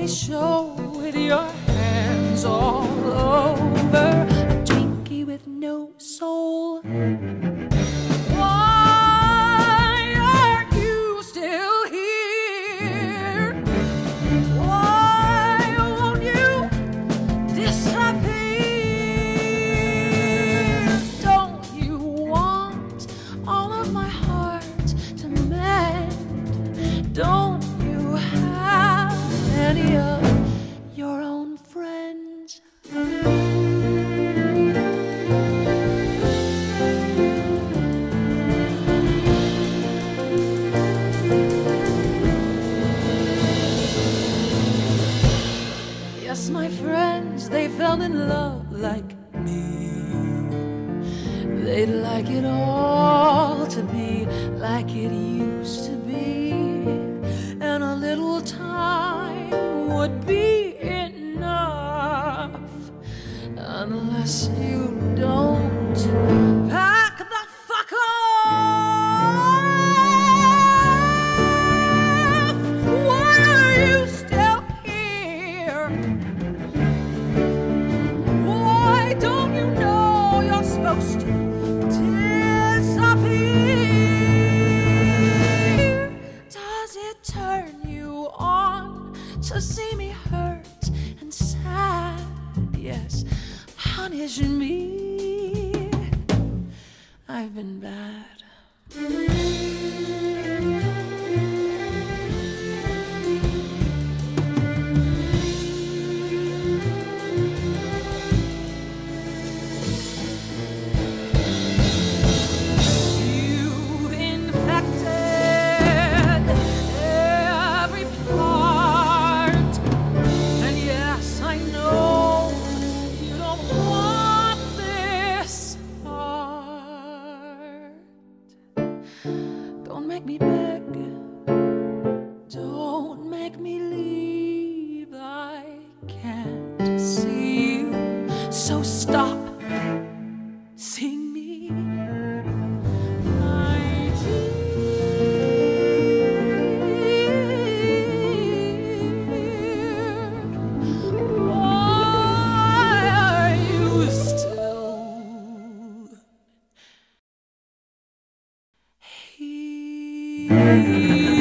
me show with your hands all over a jinky with no soul. Why are you still here? Why won't you disappear? Don't you want all of my heart to mend? Don't you have any of your own friends? Yes, my friends, they fell in love like me. They'd like it all to be like it used to be, and a little time would be enough, unless you don't pack the fuck off. Why are you still here? Why don't you know you're supposed to disappear? Does it turn you on to see me hurt and sad? Yes, punish me. I've been bad. You've infected every part, and yes, I know you don't want this heart. Don't make me beg, don't make me leave. I can't see you, so stop seeing me. My dear, why are you still here?